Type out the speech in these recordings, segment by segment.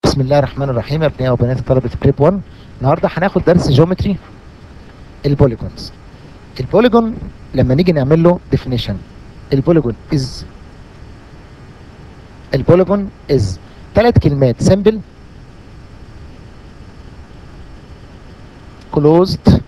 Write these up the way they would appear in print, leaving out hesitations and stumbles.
بسم الله الرحمن الرحيم. ابنائي وبنات طلبة بريب 1، النهارده هناخد درس جيومتري البوليجونز. البوليجون لما نيجي نعمل له ديفينيشن، البوليجون از ثلاث كلمات: سمبل، كلوزد،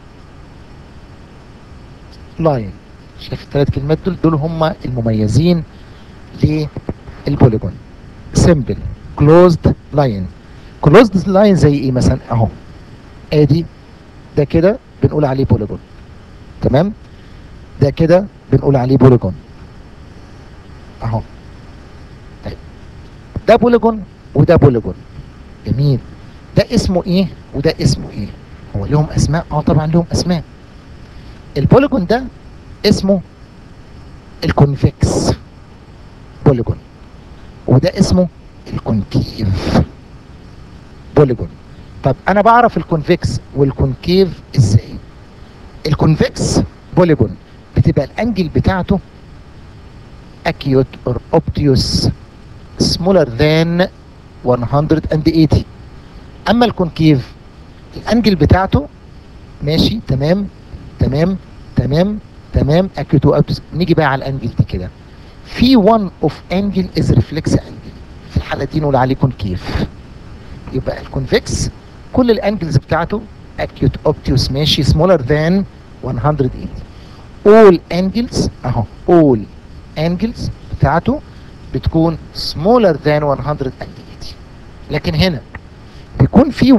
لاين. شايف الثلاث كلمات دول هم المميزين للبوليجون: سمبل، كلوزد، لاين. كلوزد لاين زي ايه مثلا؟ اهو ادي ده كده بنقول عليه بوليجون، تمام؟ ده كده بنقول عليه بوليجون اهو. طيب ده بوليجون وده بوليجون، جميل. ده اسمه ايه وده اسمه ايه؟ هو لهم اسماء؟ طبعا لهم اسماء. البوليجون ده اسمه الكونفكس بوليجون، وده اسمه الكونكيف بوليجون. طب انا بعرف الكونفكس والكونكيف ازاي؟ الكونفكس بوليجون بتبقى الانجل بتاعته acute or obtuse smaller than 180. اما الكونكيف الانجل بتاعته ماشي تمام تمام تمام تمام acute or obtuse. نيجي بقى على الانجل دي كده، في one of angle is reflex angle، في الحاله دي نقول عليه كونكيف. يبقى الكونفكس كل الانجلز بتاعته acute obtuse ماشي smaller than 180. all angles اهو all angles بتاعته بتكون smaller than 180. لكن هنا بيكون في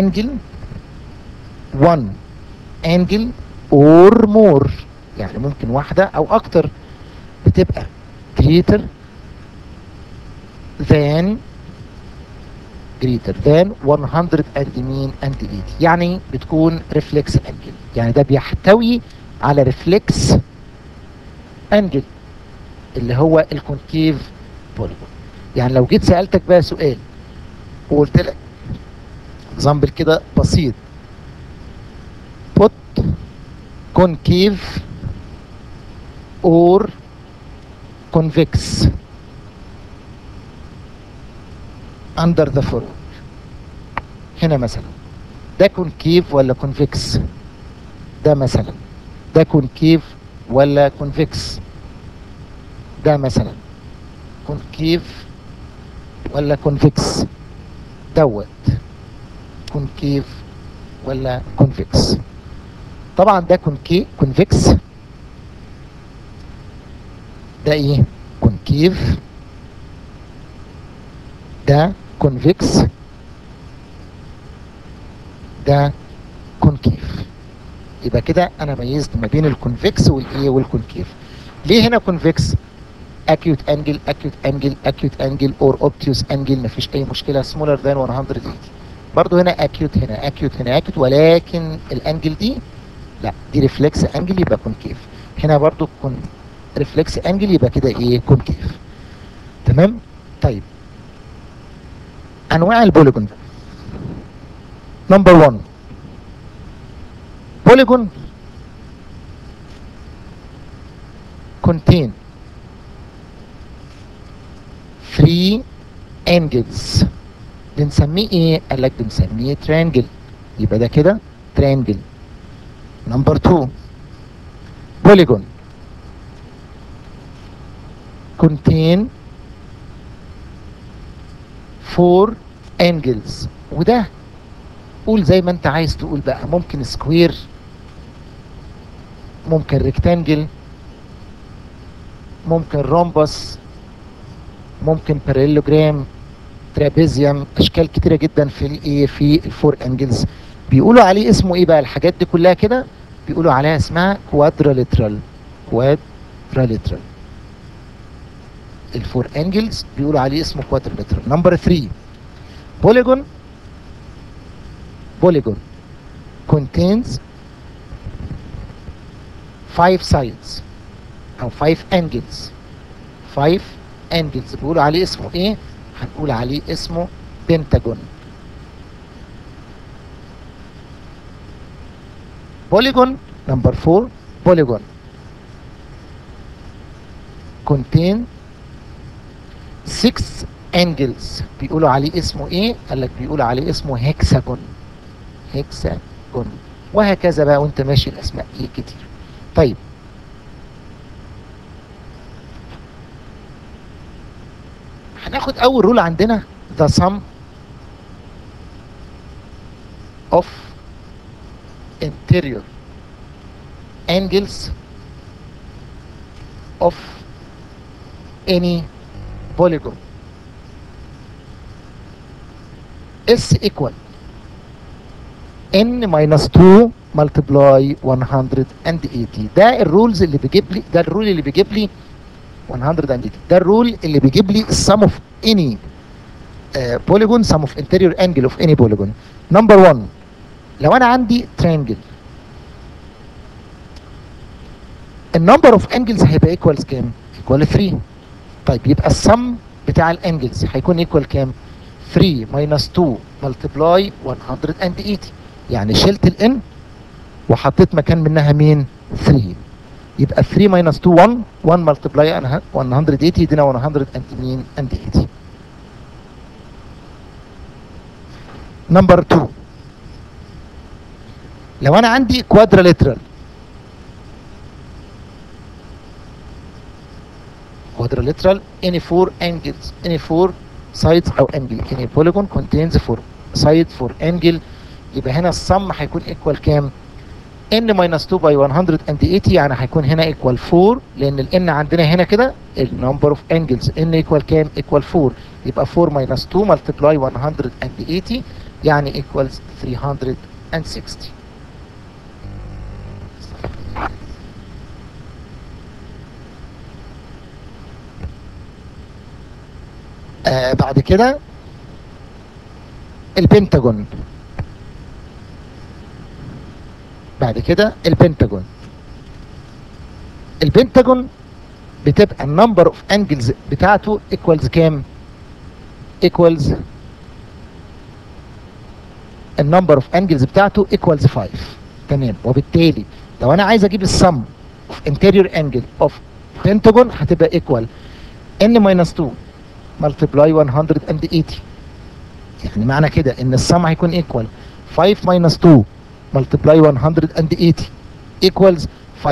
one angle or more، يعني ممكن واحدة او اكتر بتبقى greater than 180، يعني بتكون ريفلكس انجل، يعني ده بيحتوي على ريفلكس انجل اللي هو الكونكيف بوليجون. يعني لو جيت سألتك بقى سؤال وقلت لك اكزامبل كده بسيط: put concave or convex under the following. هنا مثلا ده كونكيف ولا كونفكس؟ ده مثلا ده كونكيف ولا كونفكس؟ ده مثلا كونكيف ولا كونفكس؟ دوت كونكيف ولا كونفكس؟ طبعا ده كونفكس، ده ايه؟ كونكيف. ده كونفكس، ده كونكيف. يبقى كده انا ميزت ما بين الكونفكس والايه والكونكيف. ليه هنا كونفكس؟ acute angle acute angle or obtuse angle، مفيش اي مشكله smaller than 180. برضو هنا acute هنا acute، ولكن الانجل دي لا، دي ريفلكس انجل يبقى كونكيف. هنا برضو ريفلكس انجل يبقى كده ايه؟ كونكيف. تمام. طيب انواع البوليجون: نمبر 1 بوليجون contain 3 angles، بنسميه ايه؟ قال لك بنسميه تريانجل، يبقى ده كده تريانجل. نمبر 2 بوليجون contain 4 angles، وده قول زي ما انت عايز تقول بقى، ممكن سكوير، ممكن ريكتانجل، ممكن رومبس، ممكن باراليلوجرام، ترابيزيوم، اشكال كتيره جدا في الايه في الفور انجلز. بيقولوا عليه اسمه ايه بقى؟ الحاجات دي كلها كده بيقولوا عليها اسمها كوادراليترال. الفور انجلز بيقولوا عليه اسمه كوادراليترال. نمبر 3 بوليجون contains 5 sides او 5 angles. 5 angles بيقولوا عليه اسمه ايه؟ هنقول عليه اسمه بنتاجون. بوليجون نمبر 4 بوليجون contain 6 انجلز بيقولوا عليه اسمه ايه؟ قال لك بيقولوا عليه اسمه هيكساجون. هيكساجون. وهكذا بقى وانت ماشي الاسماء ايه كتير. طيب هناخد اول رول عندنا the sum of interior angles of any polygon S equal n minus 2 multiply 180. ده الرولز اللي بيجيب لي، ده الرول اللي بيجيب لي 180. ده الرول اللي بيجيب لي sum of any polygon, sum of interior angle of any polygon. نمبر 1 لو انا عندي triangle النمبر اوف انجلز هيبقى ايكوالز كام؟ ايكوال 3. طيب يبقى السم بتاع الانجلز هيكون ايكوال كام؟ 3 minus 2 multiply 180. يعني شلت الان وحطيت مكان منها مين؟ 3. يبقى 3 minus 2 1 multiply 180 يدينا 180. نمبر 2 لو انا عندي quadrilateral any 4 angles, any 4 sides او angle, any polygon contains 4 sides for angle. يبقى هنا السم هيكون equal كام؟ n minus 2 by 180 يعني هيكون هنا equal 4 لان ال n عندنا هنا كده ال number of angles n equal كام؟ equal 4. يبقى 4 minus 2 multiply 180 يعني equals 360. بعد كده البنتاجون. البنتاجون بتبقى النمبر اوف انجلز بتاعته ايكوالز كام؟ ايكوالز النمبر اوف انجلز بتاعته ايكوالز 5. تمام. وبالتالي لو انا عايز اجيب السم اوف انتيريور انجل اوف بنتاجون هتبقى ايكوال n minus 2 multiply 180. يعني معنى كده ان السم هيكون ايكوال 5 minus 2 multiply 180 equals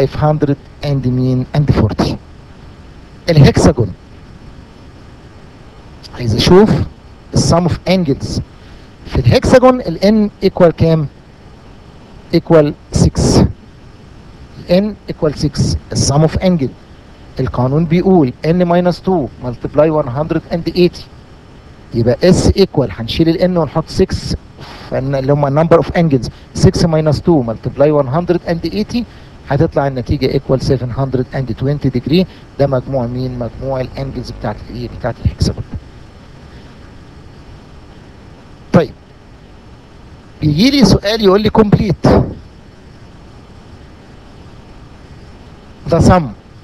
540. الهكساجون عايز اشوف السم اوف انجلز في الهكساجون ال n equal كام؟ equal 6. ال n equal 6 السم اوف انجل. القانون بيقول n minus 2 multiply 180 يبقى s equal هنشيل ال n ونحط 6 اللي هم number of angles. 6 minus 2 multiply 180 هتطلع النتيجة equal 720 degree. ده مجموع مين؟ مجموع الانجلز بتاعت الايه؟ بتاعت الهكساجون. طيب بيجي لي سؤال يقول لي complete the sum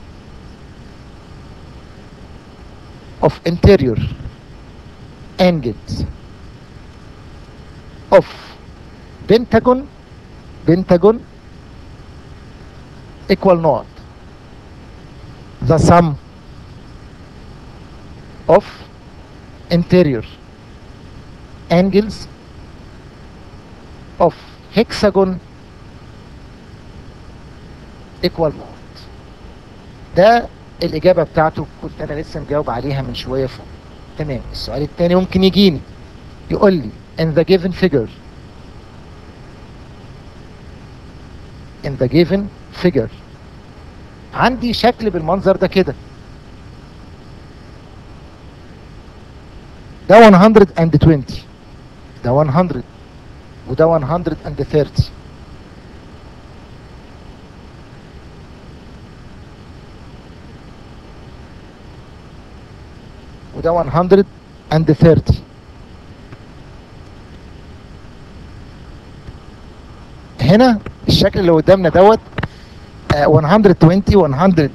of interior angles of pentagon equal not the sum of interior angles of hexagon equal not. ده الإجابة بتاعته كنت أنا لسه مجاوب عليها من شوية فوق. تمام. السؤال الثاني ممكن يجيني يقول لي in the given figure عندي شكل بالمنظر ده كده. ده 120 ده 100 وده 130. وده 130. هنا الشكل اللي قدامنا دوت 120 100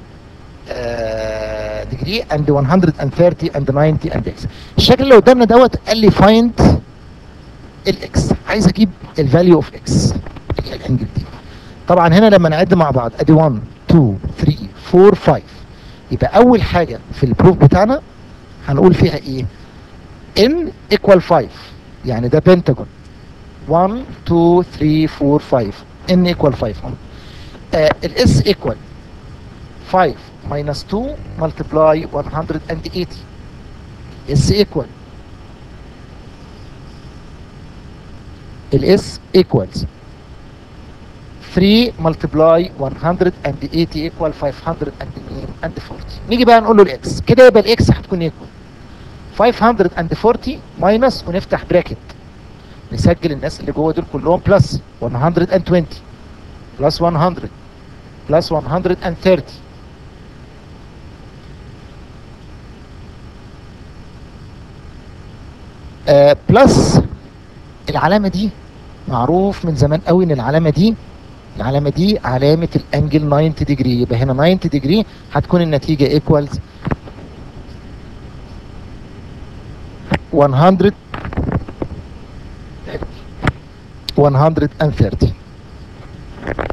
degree and 130 and 90 and x. الشكل اللي قدامنا دوت قال لي find الاكس. عايز اجيب الفاليو اوف اكس اللي هي الانجل دي. طبعا هنا لما نعد مع بعض ادي 1 2 3 4 5 يبقى اول حاجه في البروف بتاعنا هنقول فيها ايه؟ n equal 5 يعني ده بنتاجون 1 2 3 4 5 n equal 5 الاس equal 5 minus 2 multiply 180 s equal الاس equals 3 multiply 180 equal 540. نيجي بقى نقول له الاكس كده، يبقى الاكس هتكون ايكوال 540 ماينس ونفتح براكت نسجل الناس اللي جوه دول كلهم بلس 120 بلس 100 بلس 130 بلس العلامه دي معروف من زمان قوي ان العلامه دي علامه الانجل 90 ديجري، يبقى هنا 90 ديجري هتكون النتيجه ايكوالز 130.